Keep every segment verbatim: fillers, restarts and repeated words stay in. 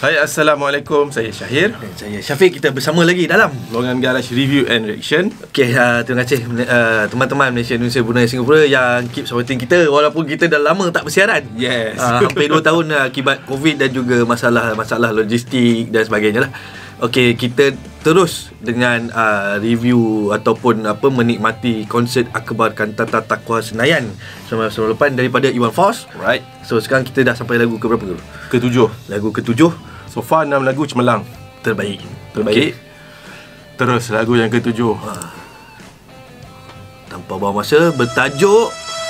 Hai, Assalamualaikum. Saya Syahir. Saya Syafiq. Kita bersama lagi dalam Longan Garage Review and Reaction. Okey, uh, terima kasih uh, teman-teman Malaysia, Indonesia, Brunei, Singapura yang keep supporting kita walaupun kita dah lama tak bersiaran. Yes. uh, Hampir dua tahun uh, akibat COVID dan juga masalah-masalah logistik dan sebagainya lah. Okey, kita terus dengan uh, review ataupun apa menikmati konsert Akbar Kantata Taqwa Senayan sembilan belas lapan daripada Iwan Fals. Right. So sekarang kita dah sampai lagu ke berapa dulu? Ketujuh. Lagu ketujuh. So far enam lagu cemerlang. Terbaik. Terbaik. Okay. Terus lagu yang ketujuh. Ha. Tanpa buang masa, bertajuk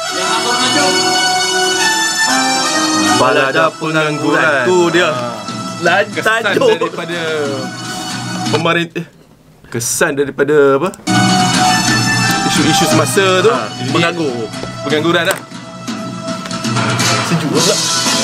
Balada Pengangguran. Tu dia. Ha. Kesan Tajuk daripada pemerintah, kesan daripada apa? Isu-isu semasa tu. Ha. Menganggur. Pengangguran lah. Sejuk pula.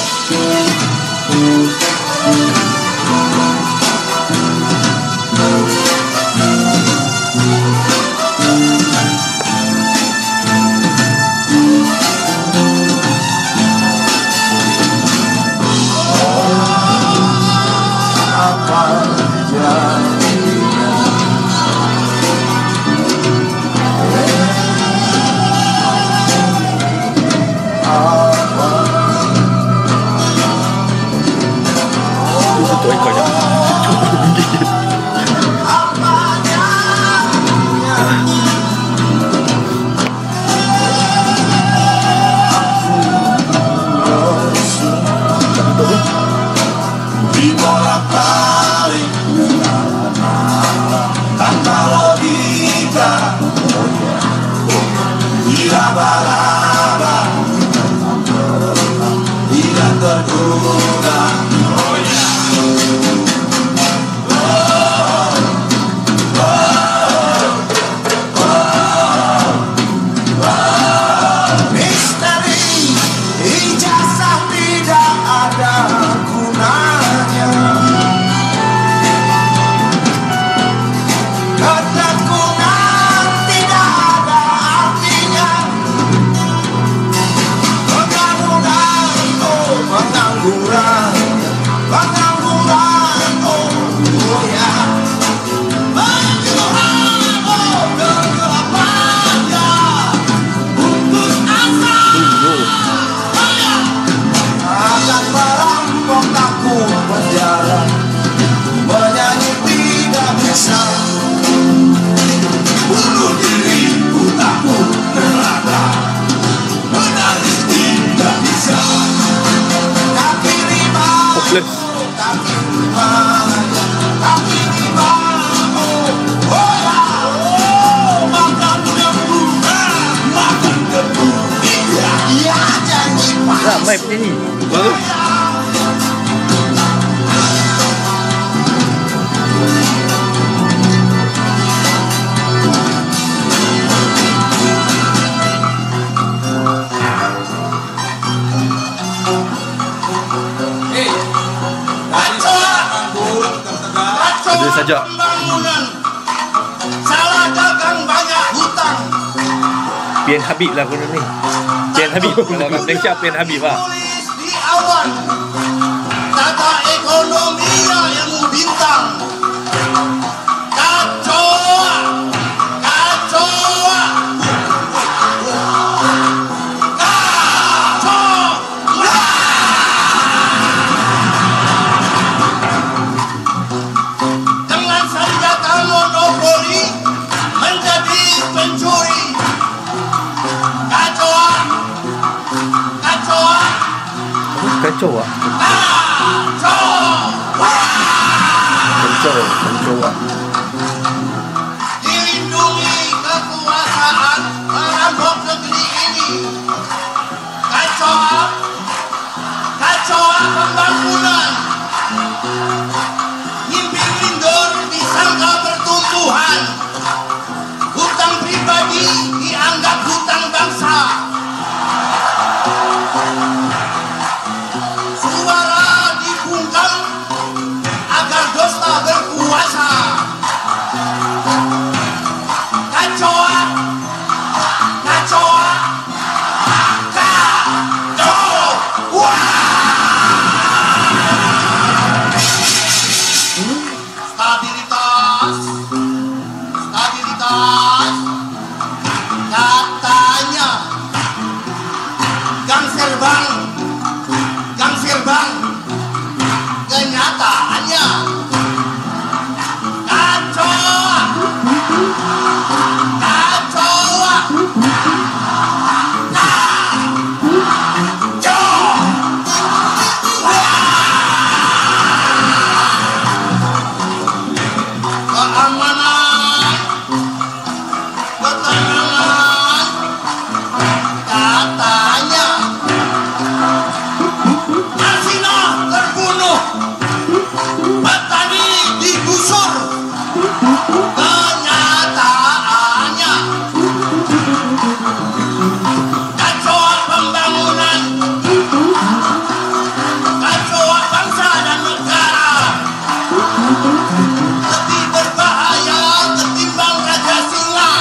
Ramai penyanyi. Bagus. Ada sajak. Salah dagang banyak hutang. Pian Habib lah benda ni. Pian Habib. Kalau orang Malaysia Pian Habib lah. Tulis di awan. Tata ekonominya yang bintang. Kacau. Kacau. Kacau. Dengan senjata monopoli menjadi pencuri. Kacau. Kacau. Kacau lah. Kacau. Kacau lah. Dilindungi kekuasaan merampok negeri ini. Kacau. Kacau pembangunan. Mimpi Windsor disangka pertumbuhan. Hutang pribadi dianggap hutang bangsa. Suara dibungkam agar dosa berkuasa. Kacau, kacau, kacau, wah! Serbang, Gang Serbang, kenyataannya kacau, kacau, keamanan, ketenangan, katanya Arsina terbunuh, petani digusur, kenyataannya kacau pembangunan, kacau bangsa dan negara, lebih berbahaya ketimbang Raja Singa,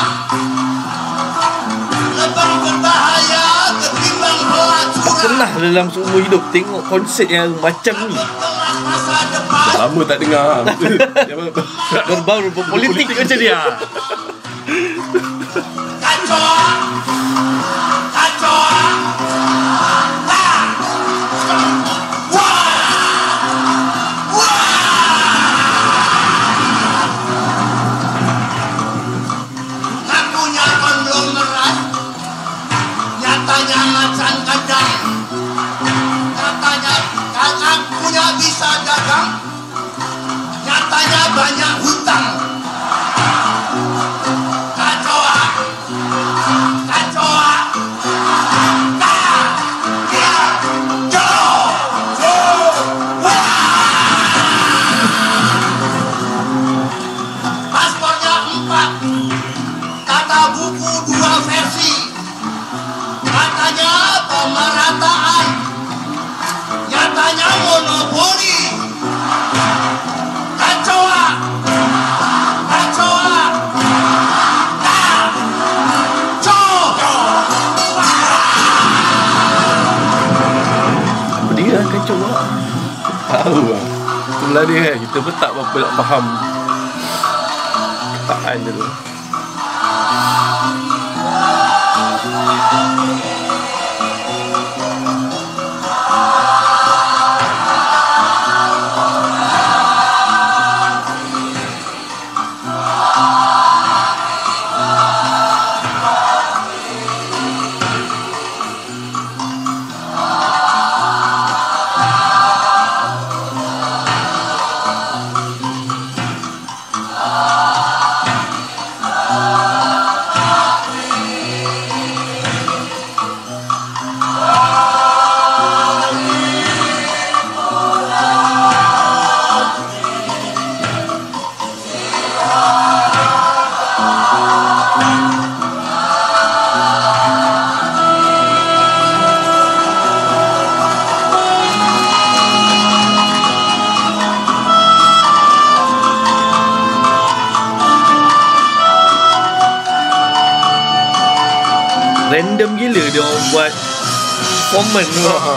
lebih berbahaya ketimbang pelacuran. Pernah dalam seumur hidup tengok konsert yang macam ni. Bergerak masa depan, Lama tak dengar. Berbau berpolitik macam dia. kacau, kacau, ngakunya konglomerat, nyatanya macan kadang, nyatanya ngakunya bisa dagang, nyatanya banyak hutang. Kacau, kacau, paspornya empat, kata buku dua versi, katanya pemerataan, nyatanya monopoli. Kacau, kacau, Apa dia kacau lah. Tahu lah. Itulah dia kan. Kita pun tak berapa nak faham ketaan dia tu. Random gila dia orang buat performance tu. Ha.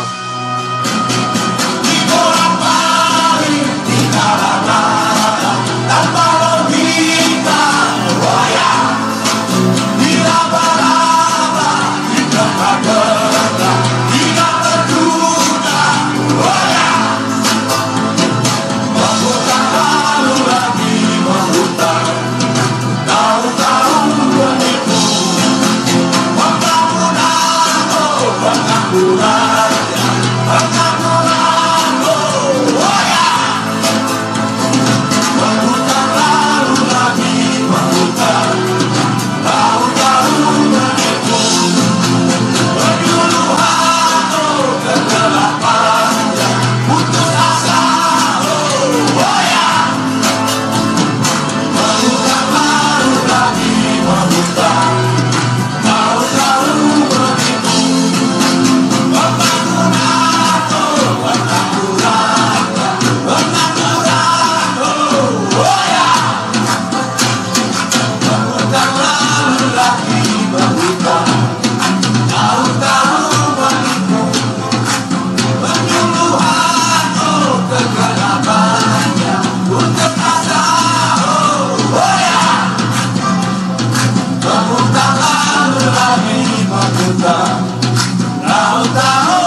Tahu-tahu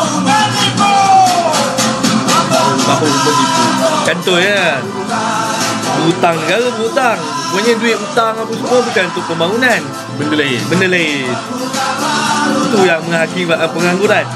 contohnya berhutang negara, berhutang. Pokoknya duit hutang apa semua bukan untuk pembangunan, Benda lain. benda lain. Itu yang mengakibatkan pengangguran.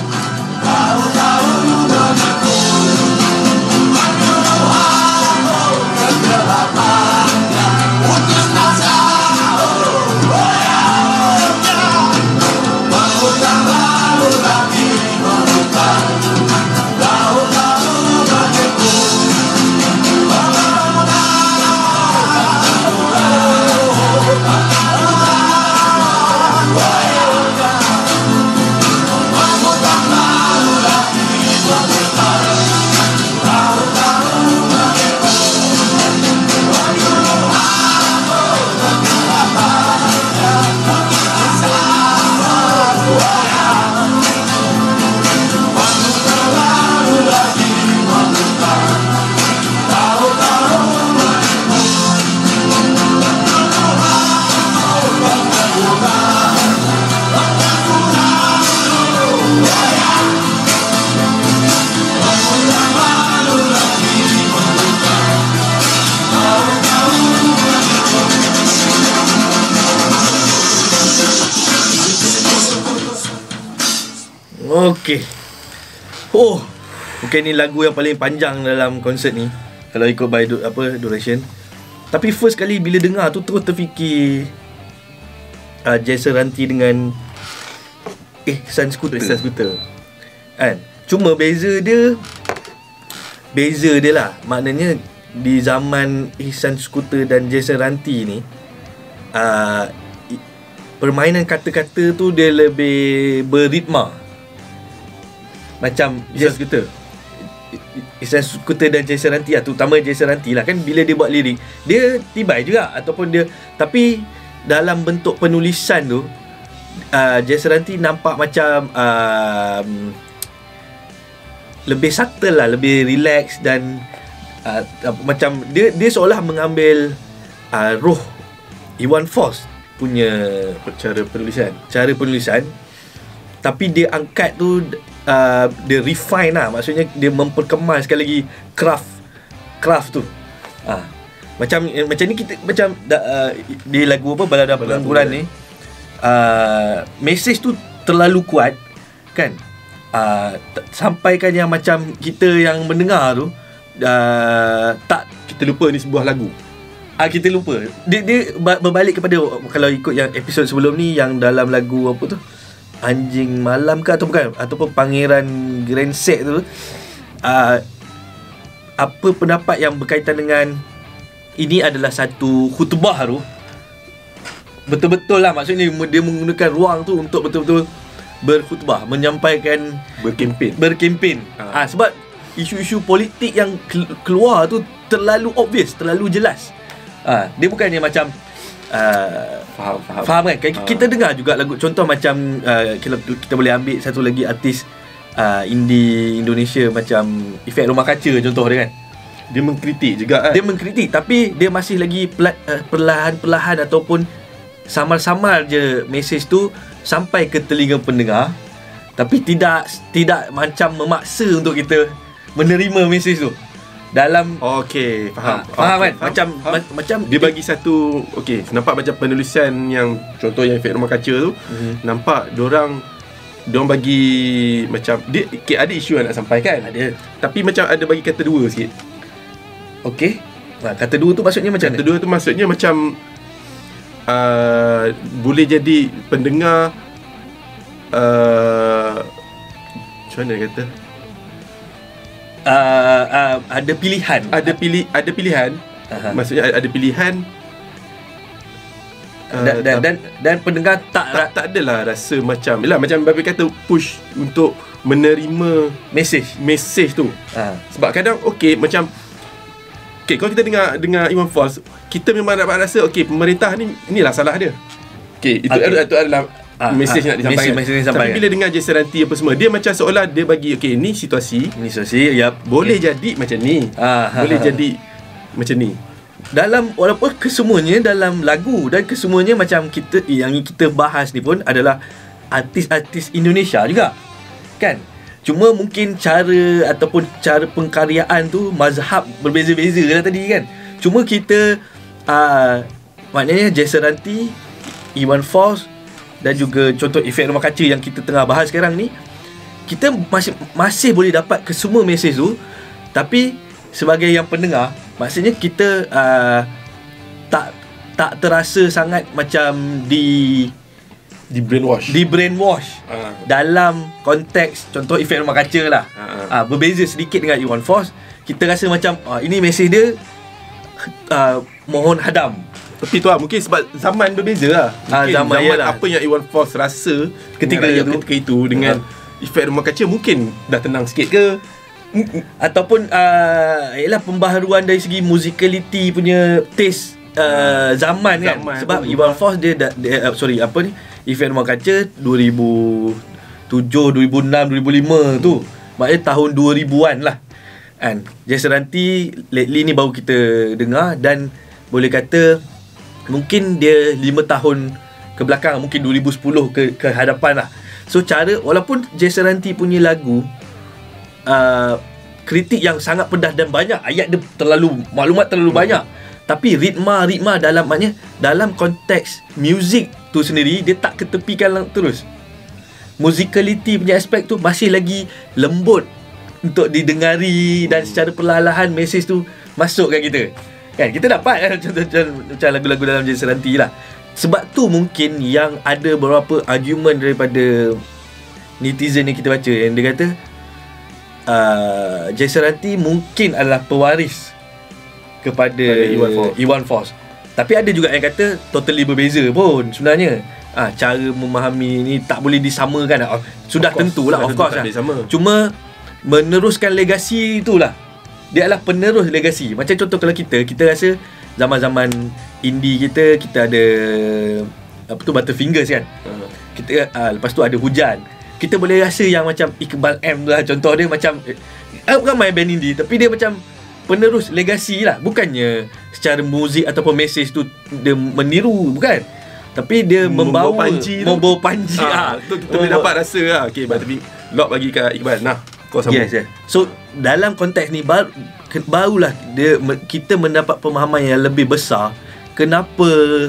Okey. Oh, mungkin ni lagu yang paling panjang dalam konsert ni kalau ikut by du, apa duration. Tapi first kali bila dengar tu terus terfikir uh, Jason Ranti dengan Ihsan Scooter. Ihsan Scooter. Kan? Cuma beza dia beza dia lah. Maknanya di zaman Ihsan Scooter dan Jason Ranti ni uh, permainan kata-kata tu dia lebih beritma. Macam Ihsan Scooter. Ihsan Scooter dan Jason Ranti lah, terutama Jason Ranti lah kan, bila dia buat lirik dia tibai juga ataupun dia, tapi dalam bentuk penulisan tu uh, Jason Ranti nampak macam uh, lebih subtle lah, lebih relax dan uh, uh, macam dia dia seolah mengambil uh, roh Iwan Fals punya Cara penulisan. cara penulisan, tapi dia angkat tu uh, dia refine lah, maksudnya dia memperkemas sekali lagi craft craft tu. Ah, macam eh, macam ni kita macam uh, di lagu apa Balada Pengangguran ni, uh, message tu terlalu kuat kan. Uh, t- sampaikan yang macam kita yang mendengar tu uh, tak, Kita lupa ni sebuah lagu. Ah, kita lupa. Dia dia berbalik kepada, kalau ikut yang episod sebelum ni yang dalam lagu apa tu, Anjing Malam ke atau bukan, ataupun Pangeran Grand Set tu, uh, apa pendapat yang berkaitan dengan ini adalah satu khutbah tu. Betul-betul lah, maksudnya dia menggunakan ruang tu untuk betul-betul berkhutbah, menyampaikan, Berkempen. berkempen. Ha. Ah, sebab isu-isu politik yang keluar tu terlalu obvious, terlalu jelas. Ah, dia bukannya macam uh, Faham, faham. faham kan? Kita, Ha. kita dengar juga lagu, contoh macam uh, kita, kita boleh ambil satu lagi artis uh, indie Indonesia macam Efek Rumah Kaca contoh dia kan. Dia mengkritik juga kan. Dia mengkritik tapi dia masih lagi pela- uh, perlahan-perlahan ataupun samar-samar je mesej tu sampai ke telinga pendengar, tapi tidak tidak macam memaksa untuk kita menerima mesej tu. Dalam Okey, faham. Ha, faham Okey, kan? Macam ma- macam dia bagi satu, okey, nampak macam penulisan yang contoh yang Efek Rumah Kaca tu, Mhm. nampak diorang diorang bagi macam dia okay, ada isu yang nak sampaikan. ada. Tapi macam ada bagi kata dua sikit. Okey. Ha, kata dua tu maksudnya macam Kata mana? dua tu maksudnya macam uh, boleh jadi pendengar uh, macam mana dia kata? Uh, uh, ada pilihan. Ada pilih ada pilihan. Aha. Maksudnya ada, ada pilihan uh, dan, dan, tap- dan dan pendengar tak, tak, tak adalah rasa macam yalah, macam Babi kata push untuk menerima mesej. mesej tu. Ha. Sebab kadang okey macam okey kalau kita dengar dengar Iwan Fals, kita memang dapat rasa okey pemerintah ni inilah salah dia. Okey, itu, Okey. okay. itu adalah Ah, mesej ah, nak disampaikan. mesej- mesej yang disampaikan. Tapi bila dengar Jason Ranti apa semua, dia macam seolah dia bagi okey ni situasi Ini sosial, ya. boleh jadi macam ni. Ah, boleh ha, ha. jadi macam ni. Dalam walaupun kesemuanya dalam lagu dan kesemuanya macam kita yang kita bahas ni pun adalah artis-artis Indonesia juga. Kan? Cuma mungkin cara ataupun cara pengkaryaan tu mazhab berbeza-beza lah tadi kan. Cuma kita uh, maknanya Jason Ranti, Iwan Fals dan juga contoh efek rumah kaca yang kita tengah bahas sekarang ni, kita masih masih boleh dapat ke semua mesej tu. Tapi sebagai yang pendengar, maksudnya kita uh, tak tak terasa sangat macam di Di brainwash. di brainwash Ah. dalam konteks contoh efek rumah kaca lah. Ah, Ah, berbeza sedikit dengan Iwan Fals. Kita rasa macam ah, ini mesej dia uh, mohon hadam. Tapi tu lah, mungkin sebab zaman berbeza lah. Ah, Mungkin zaman, zaman, yalah. apa yang Iwan Fals rasa Ketika dengan rakyat itu. ketika itu dengan efek rumah kaca mungkin dah tenang sikit ke. Ataupun uh, ialah pembaharuan dari segi musicality punya taste uh, zaman kan. Zaman Sebab tu Iwan Fals dia, dia, dia uh, sorry apa ni, efek rumah kaca dua ribu tujuh, dua ribu enam, dua ribu lima tu. Maknanya tahun dua ribuan lah kan. Jason Ranti lately ni baru kita dengar, dan boleh kata mungkin dia lima tahun ke belakang, mungkin dua ribu sepuluh ke, ke hadapan lah. So cara, walaupun Jason Ranti punya lagu uh, kritik yang sangat pedas dan banyak, ayat dia terlalu, maklumat terlalu hmm. banyak, tapi ritma-ritma dalam, maknanya dalam konteks muzik tu sendiri, dia tak ketepikan lang- terus. Musicality punya aspek tu masih lagi lembut untuk didengari, dan secara perlahan-lahan mesej tu masuk kat kita. Kan kita dapat kan contoh-contoh macam lagu-lagu dalam Jason Ranti lah. Sebab tu mungkin yang ada beberapa argument daripada netizen yang kita baca, yang dia kata uh, Jason Ranti mungkin adalah pewaris kepada Iwan Fals. Iwan Fals. Tapi ada juga yang kata totally berbeza pun sebenarnya. Ah, cara memahami ni tak boleh disamakan. Ah, sudah Of course, tentulah, sudah of tentu course tak lah. boleh sama. Cuma meneruskan legasi itulah. Dia adalah penerus legasi. Macam contoh kalau kita, kita rasa zaman-zaman indie kita, kita ada apa tu, Butterfingers kan. Uh. Kita uh, lepas tu ada Hujan. Kita boleh rasa yang macam Iqbal M tu lah, contoh dia macam eh, ramai band indie, tapi dia macam penerus legasi lah. Bukannya secara muzik ataupun mesej tu dia meniru, bukan. Tapi dia membawa, Membawa panji tu. membawa panji Ah, ah. tu kita boleh dapat rasa lah. Okay, tapi lock bagi kat Iqbal. Nah, kau sambung. Yes, yes. So dalam konteks ni baru, barulah dia, kita mendapat pemahaman yang lebih besar kenapa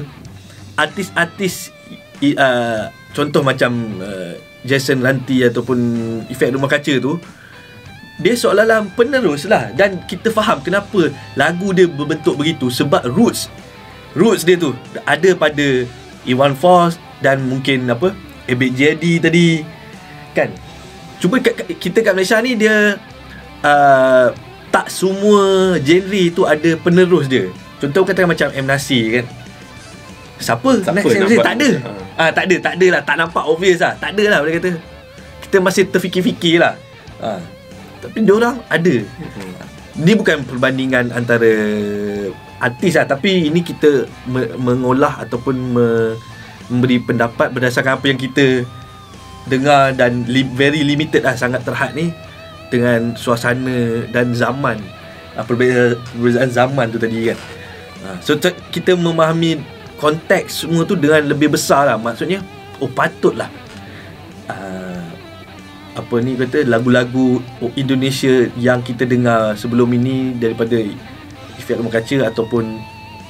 artis-artis uh, contoh macam uh, Jason Ranti ataupun efek rumah kaca tu, dia seolah-olah penerus lah. Dan kita faham kenapa lagu dia berbentuk begitu, sebab roots roots dia tu ada pada Iwan Fals dan mungkin apa A B J D tadi kan. Cuma kat, kita kat Malaysia ni dia uh, tak semua genre tu ada penerus dia. Contoh katakan macam M. Nasir kan. Siapa? Siapa Next M. nak Nasir? buat Tak ada. ha. Ah, tak ada, tak ada lah, tak nampak obvious lah. Tak ada lah boleh kata. Kita masih terfikir-fikir lah. Ah. Tapi diorang ada. Hmm. Ni bukan perbandingan antara artis lah, tapi ini kita me- mengolah ataupun me- memberi pendapat berdasarkan apa yang kita dengar, dan li- very limited lah, sangat terhad ni dengan suasana dan zaman, ah, perbezaan, perbezaan zaman tu tadi kan. Ah, so t- kita memahami konteks semua tu dengan lebih besar lah. Maksudnya oh patutlah uh, apa ni kata, lagu-lagu Indonesia yang kita dengar sebelum ini daripada Efek Rumah Kaca ataupun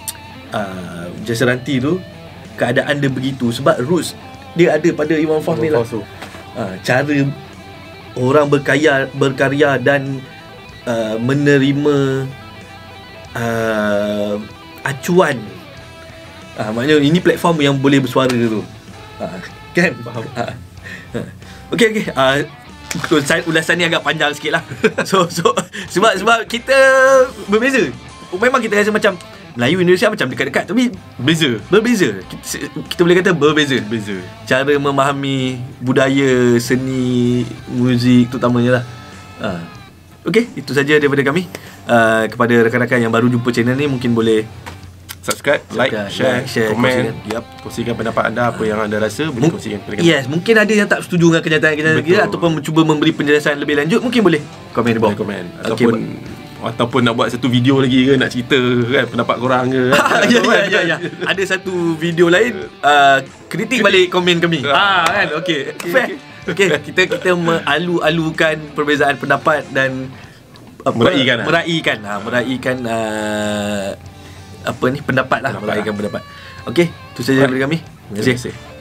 uh, Jason Ranti tu, keadaan dia begitu sebab roots dia ada pada Iwan Fals ni lah. Uh, cara orang berkarya berkarya dan uh, menerima uh, acuan. Ah, maknanya ini platform yang boleh bersuara tu. Ah, kan? Faham. Ah. Okey okey. Ah, ulasan ni agak panjang sikit lah. So so sebab sebab kita berbeza. Memang kita rasa macam Melayu Indonesia macam dekat-dekat, tapi Beza. berbeza. Kita, kita boleh kata berbeza. Beza. Cara memahami budaya, seni, muzik terutamanya lah. Ah. Okey, itu saja daripada kami. Uh, kepada rakan-rakan yang baru jumpa channel ni, mungkin boleh Subscribe, like, Subscribe, share, like, share, komen. kongsikan. Yup. Kongsikan pendapat anda, apa yang anda rasa, boleh Mung- kongsikan kepada kami. Yes, mungkin ada yang tak setuju dengan kenyataan-kenyataan kita, Betul. ataupun mencuba memberi penjelasan lebih lanjut, mungkin boleh komen di bawah. Boleh komen. Okey, Ataupun ataupun nak buat satu video lagi ke, nak cerita kan pendapat korang ke. Kan? ya, ya, ya, ya. Ada satu video lain, uh, kritik balik komen kami. Ah, kan? Okey. Okey, Fair. okey. Okey, kita kita mengalu-alukan perbezaan pendapat dan apa, Meraihkan lah. meraihkan ha, meraihkan uh, apa ni pendapat lah, Pendapat meraihkan lah. pendapat. Okey, itu saja Alright. daripada kami. Terima kasih. Terima kasih.